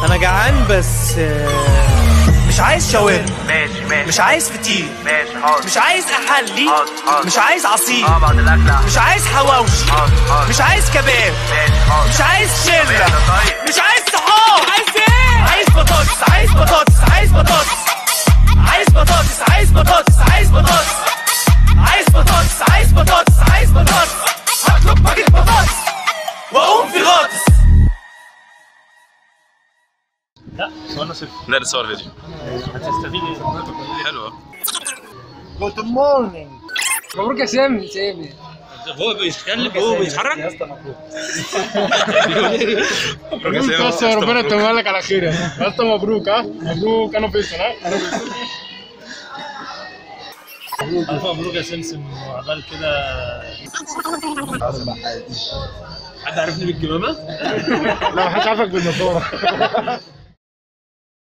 انا جعان بس مش عايز شاورما. ماشي مش عايز فطير. ماشي حاضر. مش عايز احلي. حاضر. مش عايز عصير. بعد الاكل. مش عايز حواوشي. حاضر. مش عايز كباب. ماشي حاضر. مش عايز شله. طيب. مش عايز صحاب. عايز ايه؟ عايز بطاطس. عايز بطاطس. عايز بطاطس. عايز بطاطس. عايز بطاطس. عايز بطاطس. عايز بطاطس. عايز بطاطس. عايز بطاطس. هطلب باكيت بطاطس واقوم في غطس. لا سؤالنا صفر. لا ده صور فيديو. هتستفيد ايه؟ حلوة. جود مورنينج. مبروك يا سامي. سامي هو بيتكلم هو بيتحرك يا اسطى مبروك. مبروك بس ربنا يتمها لك على خير يا اسطى. مبروك. ها مبروك. انا فيصل. ها الف مبروك يا سمسم وعقبال كده. حد عرفني بالكمامه؟ لا محدش عارفك بالنضاره.